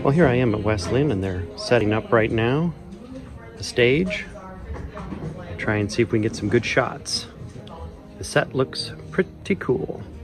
Well, here I am at West Lynn, and they're setting up right now the stage. Try and see if we can get some good shots. The set looks pretty cool.